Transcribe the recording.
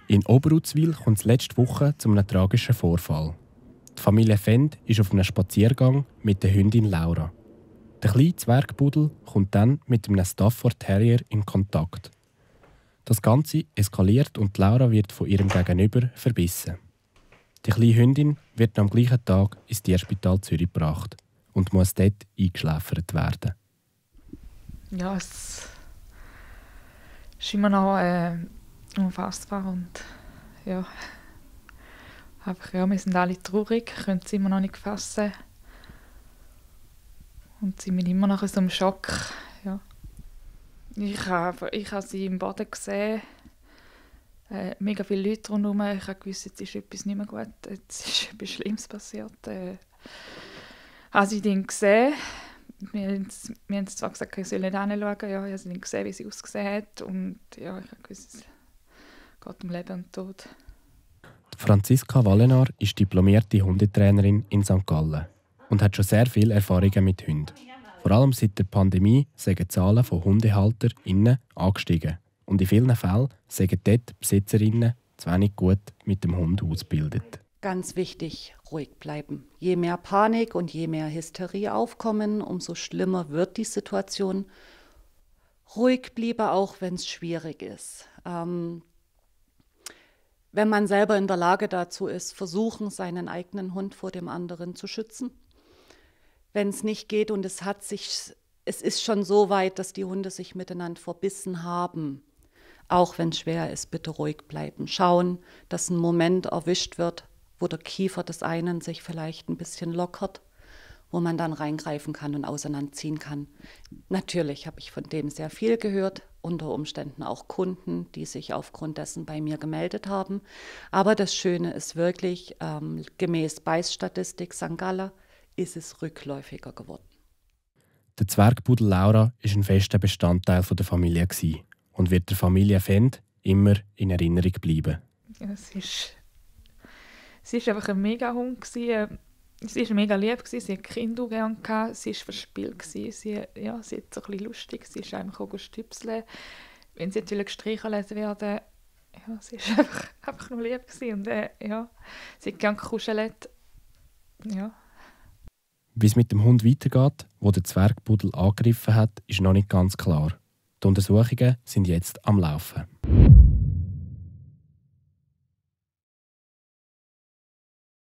In Oberutzwil kommt es letzte Woche zu einem tragischen Vorfall. Die Familie Fend ist auf einem Spaziergang mit der Hündin Laura. Der kleine Zwergpudel kommt dann mit einem Stafford Terrier in Kontakt. Das Ganze eskaliert und Laura wird von ihrem Gegenüber verbissen. Die kleine Hündin wird am gleichen Tag ins Tierspital Zürich gebracht und muss dort eingeschläfert werden. Ja, es ist immer noch unfassbar und ja, einfach, ja, wir sind alle traurig, können es immer noch nicht fassen und sind immer noch in so einem Schock. Ja. Ich habe sie im Boden gesehen, mega viele Leute rundherum. Ich habe gewusst, jetzt ist etwas nicht mehr gut, jetzt ist etwas Schlimmes passiert. Habe sie dann gesehen. Wir haben zwar gesagt, ich soll nicht hinschauen, ja, ich habe sie dann gesehen, wie sie ausgesehen hat und ja, ich habe gewusst, es geht um Leben und Tod. Franziska Wallenaar ist diplomierte Hundetrainerin in St. Gallen und hat schon sehr viele Erfahrungen mit Hunden. Vor allem seit der Pandemie sind die Zahlen von HundehalterInnen angestiegen. Und in vielen Fällen sind dort die BesitzerInnen zu wenig gut mit dem Hund ausgebildet. Ganz wichtig, ruhig bleiben. Je mehr Panik und je mehr Hysterie aufkommen, umso schlimmer wird die Situation. Ruhig bleiben, auch wenn es schwierig ist. Wenn man selber in der Lage dazu ist, versuchen, seinen eigenen Hund vor dem anderen zu schützen. Wenn es nicht geht und es ist schon so weit, dass die Hunde sich miteinander verbissen haben, auch wenn es schwer ist, bitte ruhig bleiben. Schauen, dass ein Moment erwischt wird, wo der Kiefer des einen sich vielleicht ein bisschen lockert, wo man dann reingreifen kann und auseinanderziehen kann. Natürlich habe ich von dem sehr viel gehört, unter Umständen auch Kunden, die sich aufgrund dessen bei mir gemeldet haben. Aber das Schöne ist wirklich, gemäß Beißstatistik St. Gallen ist es rückläufiger geworden. Der Zwergpudel Laura war ein fester Bestandteil der Familie und wird der Familie Fend immer in Erinnerung bleiben. Ja, sie war einfach ein Mega-Hund. Sie war mega lieb, sie hatte Kinder gerne, sie war verspielt, sie hat so ein bisschen lustig, sie ist einfach auch stüpseln. Wenn sie gestreichelt werden, ja, sie war einfach nur lieb und ja, sie hat gerne gekuschelt. Ja. Wie es mit dem Hund weitergeht, wo der Zwergpudel angegriffen hat, ist noch nicht ganz klar. Die Untersuchungen sind jetzt am Laufen.